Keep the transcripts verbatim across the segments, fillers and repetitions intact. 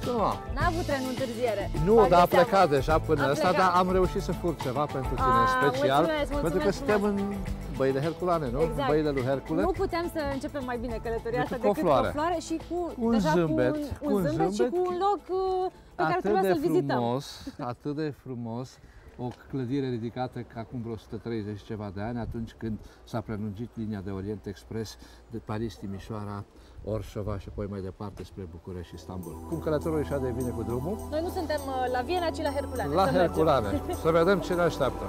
Nu am. N-a avut trenul întârziere. Nu, dar a plecat deja până ăsta, dar am reușit să fur ceva pentru tine A, în special. mulțumesc, mulțumesc pentru că suntem frumos. în băile herculane, nu? Exact. Băile lui Hercule. Nu puteam să începem mai bine călătoria asta Decât cu o decât floare. cu o floare și cu, Cu un deja zâmbet, cu un, cu un un zâmbet, zâmbet și cu un loc uh, pe care atât trebuia de să-l vizităm. frumos, atât de frumos, o clădire ridicată ca acum vreo o sută treizeci și ceva de ani, atunci când s-a prelungit linia de Orient Express de Paris, Timișoara, Orșova și apoi mai departe spre București și Istanbul. Cum călătorul își devine cu drumul? Noi nu suntem uh, la Viena, ci la Herculane. La să Herculane. mergem. Să vedem ce ne așteaptă.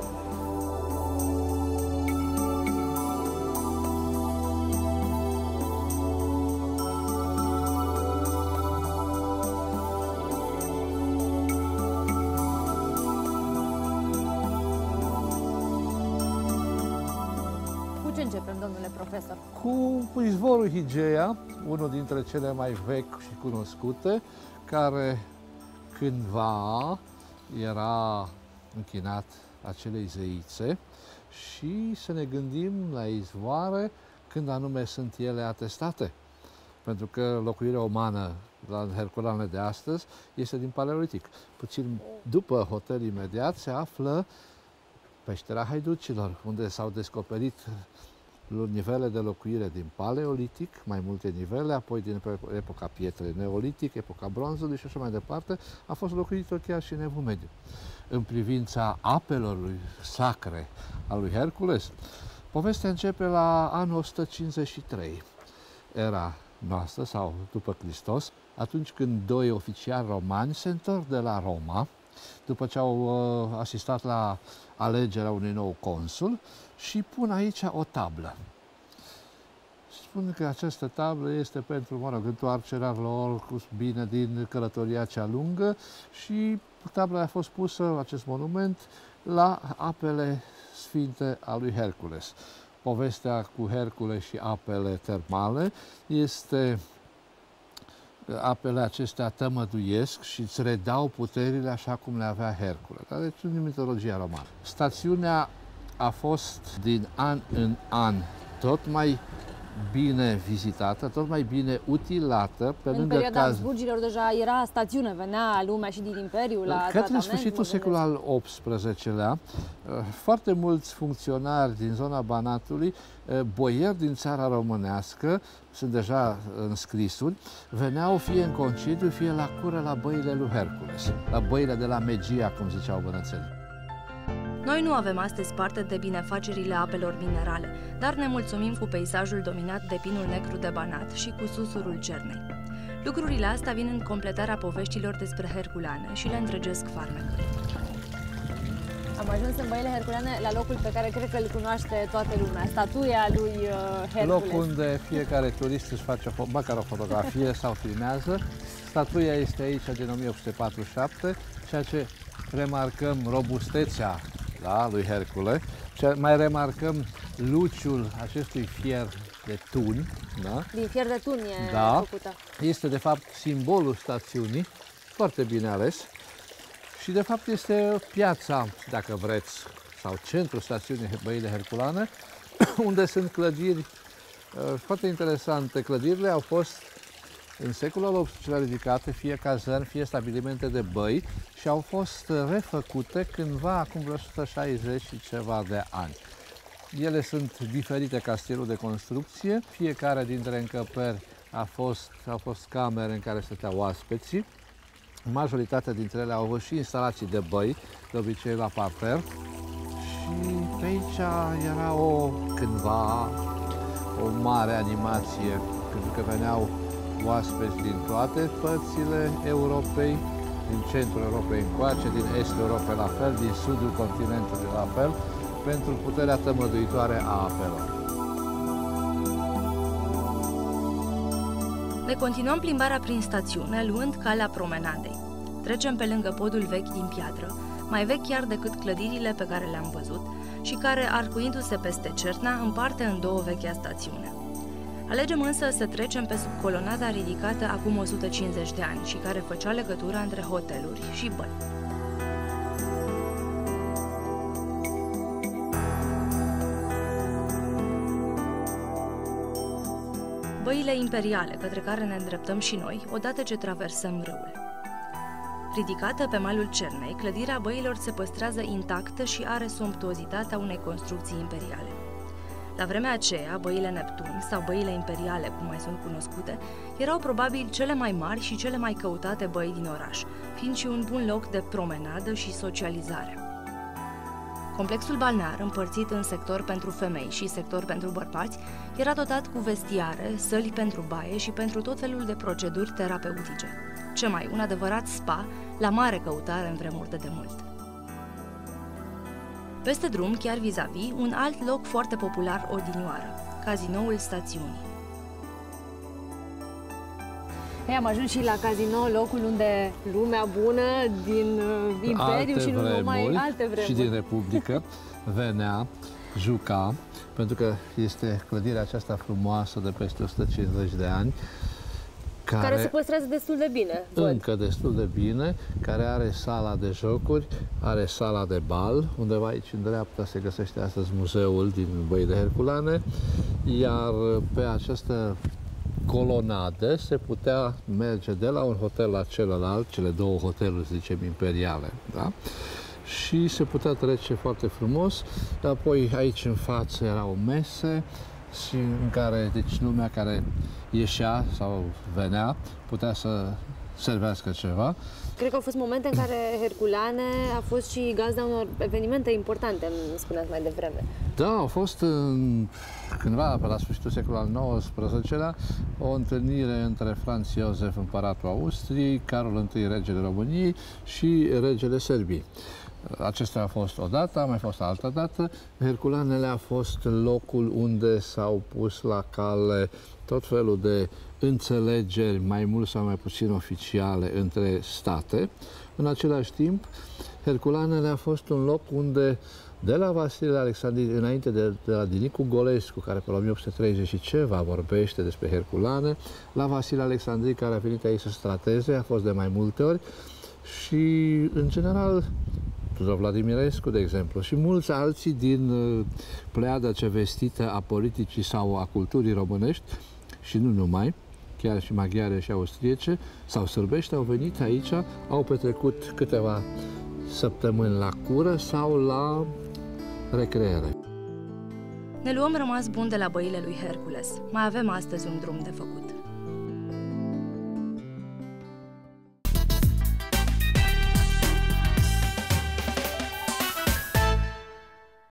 Cu ce începem, domnule profesor? Cu izvorul Higeia, unul dintre cele mai vechi și cunoscute, care cândva era închinat acelei zeițe, și să ne gândim la izvoare când anume sunt ele atestate. Pentru că locuirea umană la Herculane de astăzi este din Paleolitic. Puțin după hotel imediat se află peștera Haiducilor, unde s-au descoperit nivele de locuire din Paleolitic, mai multe nivele, apoi din epoca pietrei, Neolitic, epoca bronzului și așa mai departe, a fost locuită chiar și în Evul Mediu. În privința apelor lui sacre al lui Hercules, povestea începe la anul o sută cincizeci și trei, era noastră sau după Hristos, atunci când doi oficiali romani se întorc de la Roma, după ce au uh, asistat la alegerea unui nou consul, și pun aici o tablă. Spun că această tablă este pentru, mă rog, întoarcerea lor cu bine din călătoria cea lungă, și tabla a fost pusă, acest monument, la apele sfinte a lui Hercules. Povestea cu Hercule și apele termale este: apele acestea tămăduiesc și îți redau puterile așa cum le avea Hercule. Dar deci în mitologia romană. Stațiunea a fost din an în an tot mai bine vizitată, tot mai bine utilată. Pe în lângă perioada caz... Habsburgilor deja era stațiune, venea lumea și din Imperiu la Către sfârșitul secolului al optsprezecelea, foarte mulți funcționari din zona Banatului, boieri din țara românească, sunt deja înscrisuri, veneau fie în concediu, fie la cură la băile lui Hercules, la băile de la Megia, cum ziceau bănățenii. Noi nu avem astăzi parte de binefacerile apelor minerale, dar ne mulțumim cu peisajul dominat de pinul negru de Banat și cu susurul Cernei. Lucrurile astea vin în completarea poveștilor despre Herculane și le întregesc farmecul. Am ajuns în băile Herculane la locul pe care cred că îl cunoaște toată lumea, statuia lui uh, Hercules. Locul unde fiecare turist își face măcar o fotografie sau filmează. Statuia este aici din o mie opt sute patruzeci și șapte, ceea ce remarcăm robustețea, da, lui Hercule, mai remarcăm luciul acestui fier de tun. Da? Din fier de tun e da. făcută. Este de fapt simbolul stațiunii, foarte bine ales, și de fapt este piața, dacă vreți, sau centrul stațiunii Băile Herculane, unde sunt clădiri foarte interesante. Clădirile au fost în secolul al optsprezecelea ridicate, fie cazări, fie stabilimente de băi, și au fost refăcute cândva, acum vreo o sută șaizeci și ceva de ani. Ele sunt diferite ca stilul de construcție, fiecare dintre încăperi a fost, au fost camere în care stăteau oaspeții, majoritatea dintre ele au avut și instalații de băi, de obicei la parter, și pe aici era o, cândva, o mare animație, pentru că veneau oaspeți din toate părțile Europei, din centrul Europei încoace, din estul Europei la fel, din sudul continentului la fel, pentru puterea tămăduitoare a apelor. Ne continuăm plimbarea prin stațiune, luând calea promenadei. Trecem pe lângă podul vechi din piatră, mai vechi chiar decât clădirile pe care le-am văzut și care, arcuindu-se peste Cerna, împarte în două vechea stațiune. Alegem însă să trecem pe sub colonada ridicată acum o sută cincizeci de ani și care făcea legătura între hoteluri și băi. Băile imperiale, către care ne îndreptăm și noi, odată ce traversăm râul. Ridicată pe malul Cernei, clădirea băilor se păstrează intactă și are somptuozitatea unei construcții imperiale. La vremea aceea, băile Neptun sau băile imperiale, cum mai sunt cunoscute, erau probabil cele mai mari și cele mai căutate băi din oraș, fiind și un bun loc de promenadă și socializare. Complexul balnear, împărțit în sector pentru femei și sector pentru bărbați, era dotat cu vestiare, săli pentru baie și pentru tot felul de proceduri terapeutice. Ce mai, un adevărat spa, la mare căutare în vremuri de demult. Peste drum, chiar vis-a-vis, un alt loc foarte popular odinioară, cazinoul stațiunii. Ei, am ajuns și la Casino, locul unde lumea bună din uh, Imperiu și nu numai, alte vremuri și din Republică venea, juca, pentru că este clădirea aceasta frumoasă de peste o sută cincizeci de ani, care, care se păstrează destul de bine. Încă văd. destul de bine, care are sala de jocuri, are sala de bal, undeva aici în dreapta se găsește astăzi muzeul din Băi de Herculane, iar pe această colonadă se putea merge de la un hotel la celălalt, cele două hoteluri, să zicem, imperiale, da? Și se putea trece foarte frumos. Apoi aici în față erau mese și în care, deci lumea care ieșea sau venea putea să servească ceva. Cred că au fost momente în care Herculane a fost și gazda unor evenimente importante, îmi spuneați mai devreme. Da, au fost în, cândva pe la sfârșitul secolului al nouăsprezecelea o întâlnire între Franz Iosef, împăratul Austriei, Carol I, regele României și regele Serbiei. Acestea a fost o dată, a mai fost altă dată. Herculanele a fost locul unde s-au pus la cale tot felul de înțelegeri, mai mult sau mai puțin oficiale, între state. În același timp, Herculanele a fost un loc unde, de la Vasile Alexandrii, înainte de, de la Dinicu Golescu, care pe la o mie opt sute treizeci și ceva vorbește despre Herculane, la Vasile Alexandrii, care a venit aici să strateze, a fost de mai multe ori, și, în general, Tudor Vladimirescu, de exemplu, și mulți alții din pleiada ce vestită a politicii sau a culturii românești, și nu numai, chiar și maghiare și austriece sau sârbești, au venit aici, au petrecut câteva săptămâni la cură sau la recreere. Ne luăm rămas bun de la băile lui Hercules. Mai avem astăzi un drum de făcut.